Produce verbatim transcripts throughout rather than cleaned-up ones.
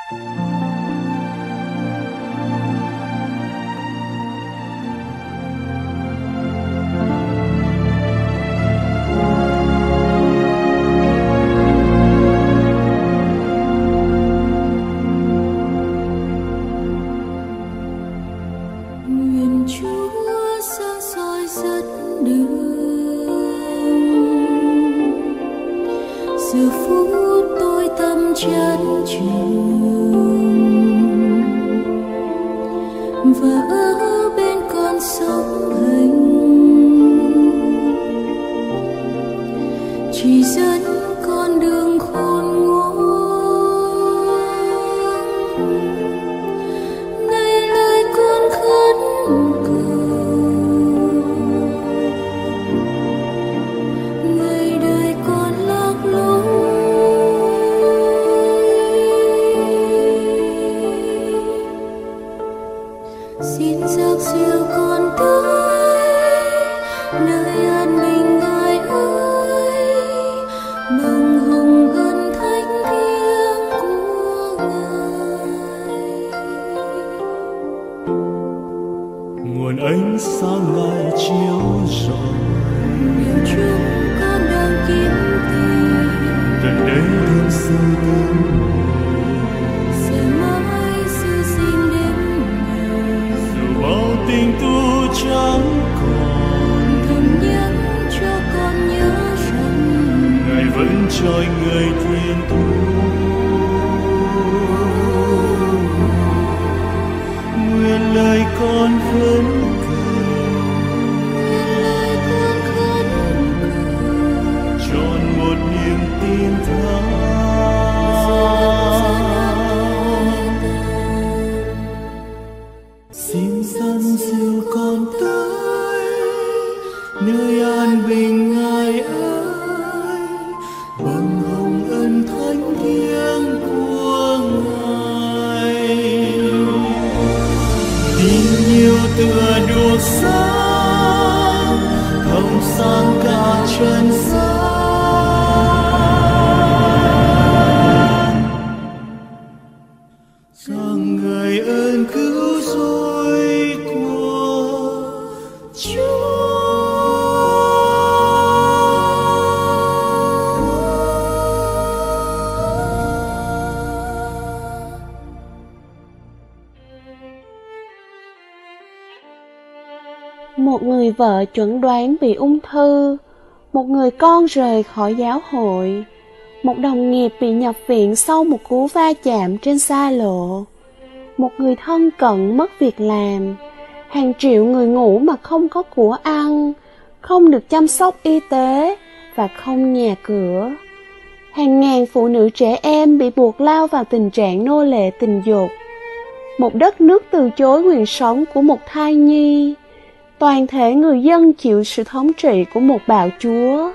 Một người vợ chuẩn đoán bị ung thư, một người con rời khỏi giáo hội, một đồng nghiệp bị nhập viện sau một cú va chạm trên xa lộ, một người thân cận mất việc làm, hàng triệu người ngủ mà không có của ăn, không được chăm sóc y tế và không nhà cửa. Hàng ngàn phụ nữ trẻ em bị buộc lao vào tình trạng nô lệ tình dục. Một đất nước từ chối quyền sống của một thai nhi. Toàn thể người dân chịu sự thống trị của một bạo chúa.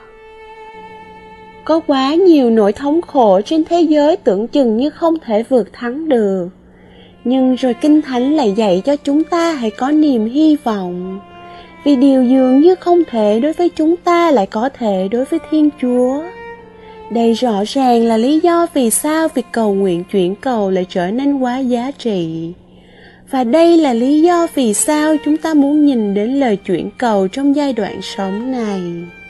Có quá nhiều nỗi thống khổ trên thế giới tưởng chừng như không thể vượt thắng được. Nhưng rồi Kinh Thánh lại dạy cho chúng ta hãy có niềm hy vọng. Vì điều dường như không thể đối với chúng ta lại có thể đối với Thiên Chúa. Đây rõ ràng là lý do vì sao việc cầu nguyện chuyển cầu lại trở nên quá giá trị. Và đây là lý do vì sao chúng ta muốn nhìn đến lời chuyển cầu trong giai đoạn sống này.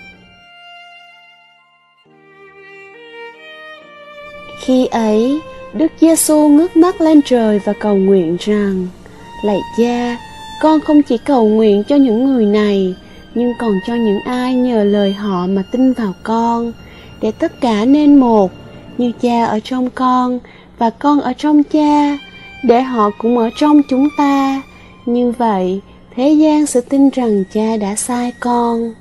Khi ấy, Đức Giêsu ngước mắt lên trời và cầu nguyện rằng: Lạy Cha, con không chỉ cầu nguyện cho những người này, nhưng còn cho những ai nhờ lời họ mà tin vào con, để tất cả nên một, như Cha ở trong con và con ở trong Cha, để họ cũng ở trong chúng ta. Như vậy, thế gian sẽ tin rằng Cha đã sai con.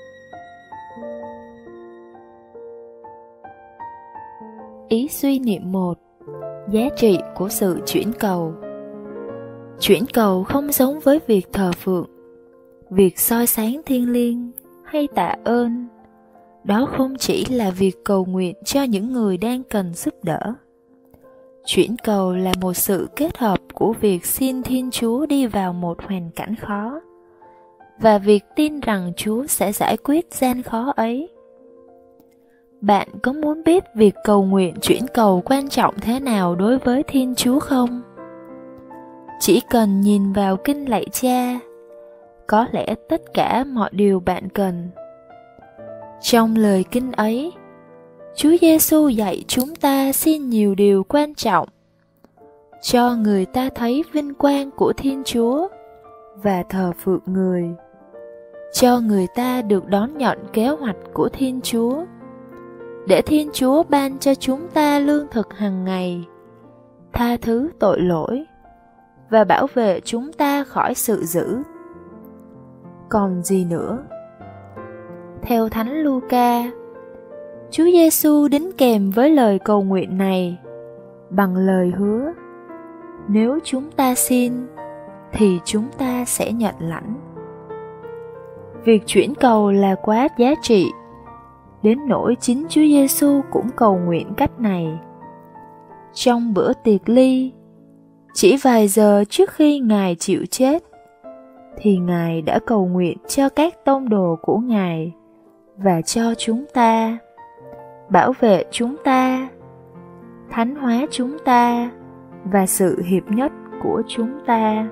Ý suy niệm một. Giá trị của sự chuyển cầu. Chuyển cầu không giống với việc thờ phượng, việc soi sáng thiêng liêng hay tạ ơn. Đó không chỉ là việc cầu nguyện cho những người đang cần giúp đỡ. Chuyển cầu là một sự kết hợp của việc xin Thiên Chúa đi vào một hoàn cảnh khó và việc tin rằng Chúa sẽ giải quyết gian khó ấy. Bạn có muốn biết việc cầu nguyện chuyển cầu quan trọng thế nào đối với Thiên Chúa không? Chỉ cần nhìn vào kinh lạy Cha, có lẽ tất cả mọi điều bạn cần. Trong lời kinh ấy, Chúa Giêsu dạy chúng ta xin nhiều điều quan trọng, cho người ta thấy vinh quang của Thiên Chúa và thờ phượng người, cho người ta được đón nhận kế hoạch của Thiên Chúa, để Thiên Chúa ban cho chúng ta lương thực hàng ngày, tha thứ tội lỗi và bảo vệ chúng ta khỏi sự dữ. Còn gì nữa? Theo Thánh Luca, Chúa Giêsu đính kèm với lời cầu nguyện này bằng lời hứa: nếu chúng ta xin thì chúng ta sẽ nhận lãnh. Việc chuyển cầu là quá giá trị, đến nỗi chính Chúa Giêsu cũng cầu nguyện cách này. Trong bữa tiệc ly, chỉ vài giờ trước khi Ngài chịu chết, thì Ngài đã cầu nguyện cho các tông đồ của Ngài và cho chúng ta, bảo vệ chúng ta, thánh hóa chúng ta và sự hiệp nhất của chúng ta.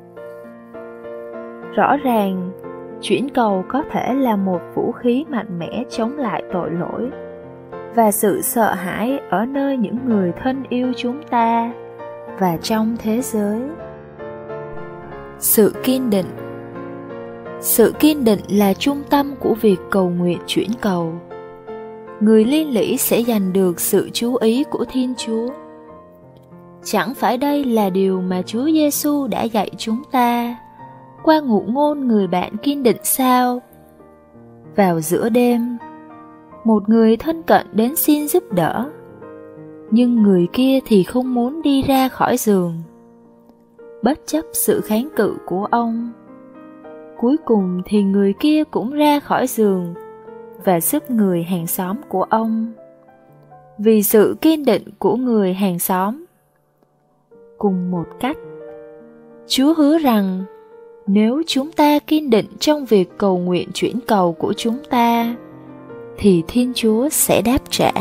Rõ ràng, chuyển cầu có thể là một vũ khí mạnh mẽ chống lại tội lỗi và sự sợ hãi ở nơi những người thân yêu chúng ta và trong thế giới. Sự kiên định. Sự kiên định là trung tâm của việc cầu nguyện chuyển cầu. Người liên lỉ sẽ giành được sự chú ý của Thiên Chúa. Chẳng phải đây là điều mà Chúa Giêsu đã dạy chúng ta qua ngụ ngôn người bạn kiên định sao? Vào giữa đêm, một người thân cận đến xin giúp đỡ, nhưng người kia thì không muốn đi ra khỏi giường. Bất chấp sự kháng cự của ông, cuối cùng thì người kia cũng ra khỏi giường và giúp người hàng xóm của ông. Vì sự kiên định của người hàng xóm. Cùng một cách, Chúa hứa rằng nếu chúng ta kiên định trong việc cầu nguyện chuyển cầu của chúng ta, thì Thiên Chúa sẽ đáp trả.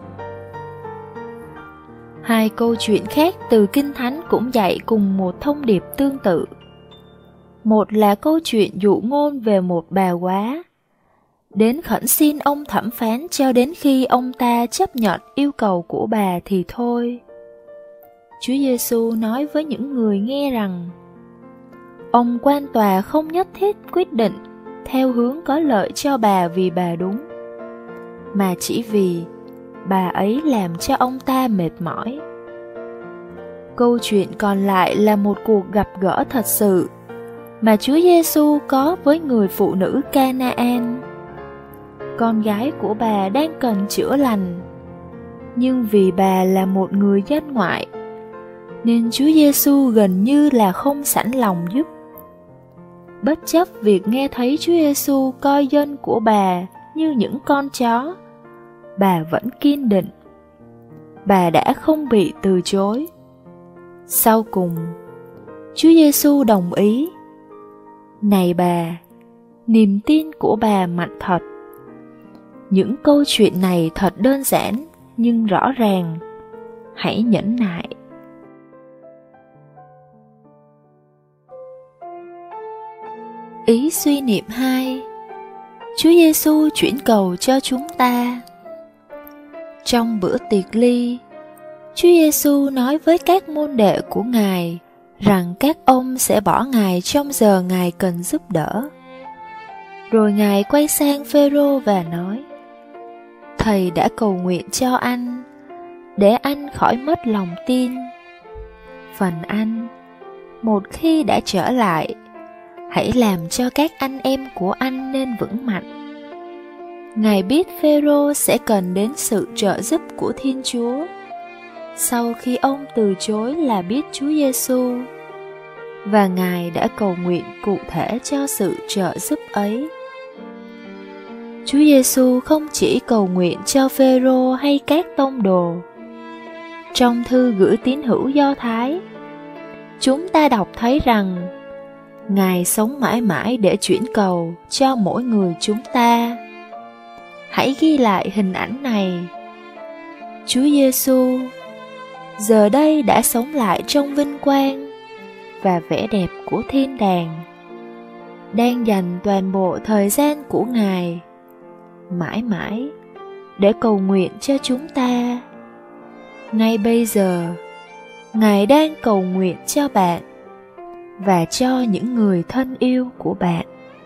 Hai câu chuyện khác từ Kinh Thánh cũng dạy cùng một thông điệp tương tự. Một là câu chuyện dụ ngôn về một bà góa, đến khẩn xin ông thẩm phán cho đến khi ông ta chấp nhận yêu cầu của bà thì thôi. Chúa Giêsu nói với những người nghe rằng ông quan tòa không nhất thiết quyết định theo hướng có lợi cho bà vì bà đúng, mà chỉ vì bà ấy làm cho ông ta mệt mỏi. Câu chuyện còn lại là một cuộc gặp gỡ thật sự mà Chúa Giêsu có với người phụ nữ Canaan. Con gái của bà đang cần chữa lành, nhưng vì bà là một người dân ngoại, nên Chúa Giêsu gần như là không sẵn lòng giúp. Bất chấp việc nghe thấy Chúa Giêsu coi dân của bà như những con chó, bà vẫn kiên định. Bà đã không bị từ chối. Sau cùng, Chúa Giêsu đồng ý. Này bà, niềm tin của bà mạnh thật. Những câu chuyện này thật đơn giản nhưng rõ ràng. Hãy nhẫn nại. Ý suy niệm hai. Chúa Giêsu chuyển cầu cho chúng ta. Trong bữa tiệc ly, Chúa Giêsu nói với các môn đệ của Ngài rằng các ông sẽ bỏ Ngài trong giờ Ngài cần giúp đỡ. Rồi Ngài quay sang Phêrô và nói: Thầy đã cầu nguyện cho anh, để anh khỏi mất lòng tin. Phần anh, một khi đã trở lại, hãy làm cho các anh em của anh nên vững mạnh. Ngài biết Phêrô sẽ cần đến sự trợ giúp của Thiên Chúa, sau khi ông từ chối là biết Chúa Giêsu, và Ngài đã cầu nguyện cụ thể cho sự trợ giúp ấy. Chúa Giêsu không chỉ cầu nguyện cho Phêrô hay các tông đồ. Trong thư gửi tín hữu Do Thái, chúng ta đọc thấy rằng Ngài sống mãi mãi để chuyển cầu cho mỗi người chúng ta. hãy ghi lại hình ảnh này. Chúa Giêsu giờ đây đã sống lại trong vinh quang và vẻ đẹp của thiên đàng, đang dành toàn bộ thời gian của Ngài mãi mãi để cầu nguyện cho chúng ta. Ngay bây giờ, Ngài đang cầu nguyện cho bạn và cho những người thân yêu của bạn.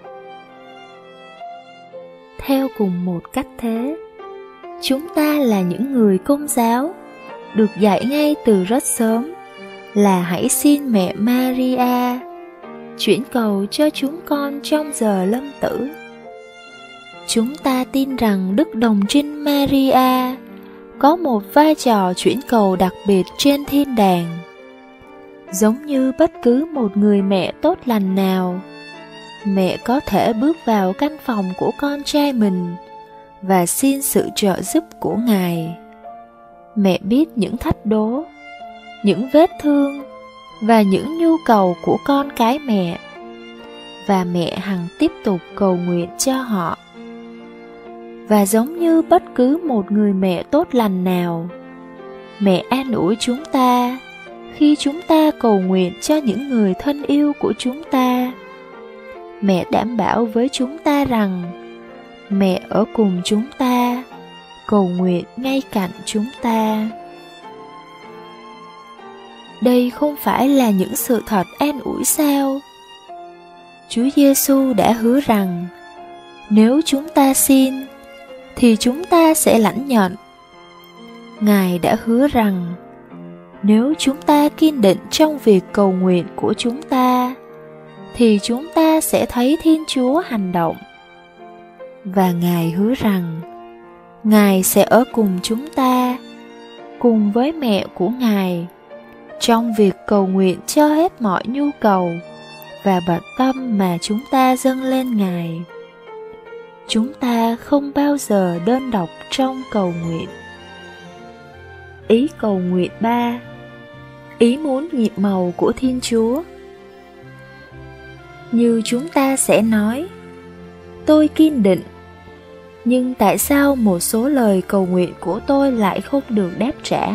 Theo cùng một cách thế, chúng ta là những người Công giáo được dạy ngay từ rất sớm là hãy xin mẹ Maria chuyển cầu cho chúng con trong giờ lâm tử. Chúng ta tin rằng Đức Đồng Trinh Maria có một vai trò chuyển cầu đặc biệt trên thiên đàng. Giống như bất cứ một người mẹ tốt lành nào, mẹ có thể bước vào căn phòng của con trai mình và xin sự trợ giúp của Ngài. Mẹ biết những thách đố, những vết thương và những nhu cầu của con cái mẹ, và mẹ hằng tiếp tục cầu nguyện cho họ. Và giống như bất cứ một người mẹ tốt lành nào, mẹ an ủi chúng ta khi chúng ta cầu nguyện cho những người thân yêu của chúng ta. Mẹ đảm bảo với chúng ta rằng mẹ ở cùng chúng ta, cầu nguyện ngay cạnh chúng ta. Đây không phải là những sự thật an ủi sao? Chúa Giêsu đã hứa rằng nếu chúng ta xin thì chúng ta sẽ lãnh nhận. Ngài đã hứa rằng nếu chúng ta kiên định trong việc cầu nguyện của chúng ta thì chúng ta sẽ thấy Thiên Chúa hành động. Và Ngài hứa rằng Ngài sẽ ở cùng chúng ta, cùng với mẹ của Ngài, trong việc cầu nguyện cho hết mọi nhu cầu và bận tâm mà chúng ta dâng lên Ngài. Chúng ta không bao giờ đơn độc trong cầu nguyện. Ý cầu nguyện ba. Ý muốn nhiệm màu của Thiên Chúa. Như chúng ta sẽ nói, tôi kiên định, nhưng tại sao một số lời cầu nguyện của tôi lại không được đáp trả?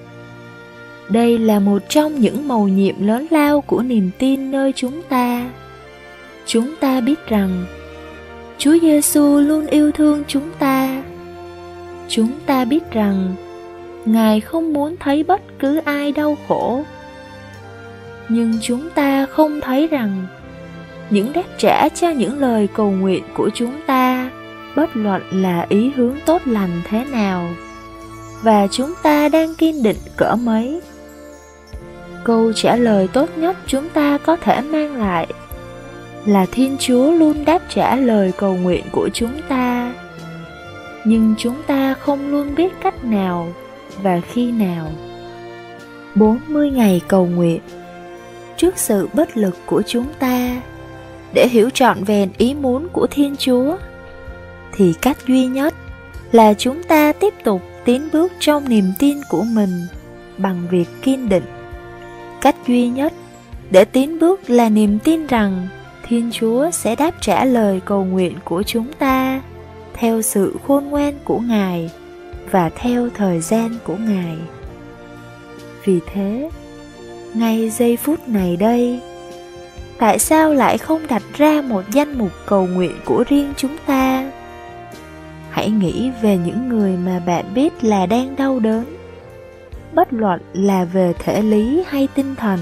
Đây là một trong những mầu nhiệm lớn lao của niềm tin nơi chúng ta. Chúng ta biết rằng Chúa Giêsu luôn yêu thương chúng ta. Chúng ta biết rằng Ngài không muốn thấy bất cứ ai đau khổ. Nhưng chúng ta không thấy rằng những đáp trả cho những lời cầu nguyện của chúng ta, bất luận là ý hướng tốt lành thế nào, và chúng ta đang kiên định cỡ mấy, câu trả lời tốt nhất chúng ta có thể mang lại là Thiên Chúa luôn đáp trả lời cầu nguyện của chúng ta. Nhưng chúng ta không luôn biết cách nào và khi nào. bốn mươi ngày cầu nguyện. Trước sự bất lực của chúng ta, để hiểu trọn vẹn ý muốn của Thiên Chúa, thì cách duy nhất là chúng ta tiếp tục tiến bước trong niềm tin của mình bằng việc kiên định. Cách duy nhất để tiến bước là niềm tin rằng Thiên Chúa sẽ đáp trả lời cầu nguyện của chúng ta theo sự khôn ngoan của Ngài và theo thời gian của Ngài. Vì thế, ngay giây phút này đây, tại sao lại không đặt ra một danh mục cầu nguyện của riêng chúng ta? Hãy nghĩ về những người mà bạn biết là đang đau đớn, bất luận là về thể lý hay tinh thần.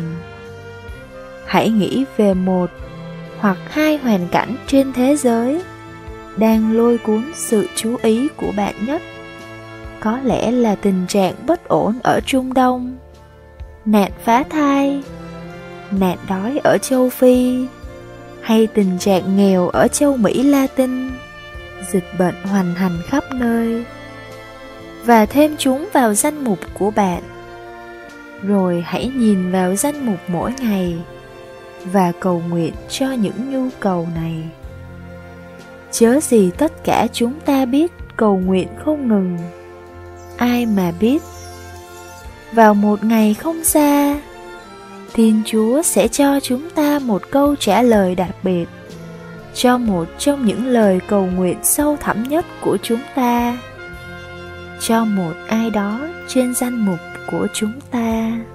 Hãy nghĩ về một hoặc hai hoàn cảnh trên thế giới đang lôi cuốn sự chú ý của bạn nhất. Có lẽ là tình trạng bất ổn ở Trung Đông, nạn phá thai, nạn đói ở châu Phi, hay tình trạng nghèo ở châu Mỹ Latin, dịch bệnh hoành hành khắp nơi. Và thêm chúng vào danh mục của bạn. Rồi hãy nhìn vào danh mục mỗi ngày và cầu nguyện cho những nhu cầu này. Chớ gì tất cả chúng ta biết cầu nguyện không ngừng. Ai mà biết, vào một ngày không xa, Thiên Chúa sẽ cho chúng ta một câu trả lời đặc biệt cho một trong những lời cầu nguyện sâu thẳm nhất của chúng ta, cho một ai đó trên danh mục của chúng ta.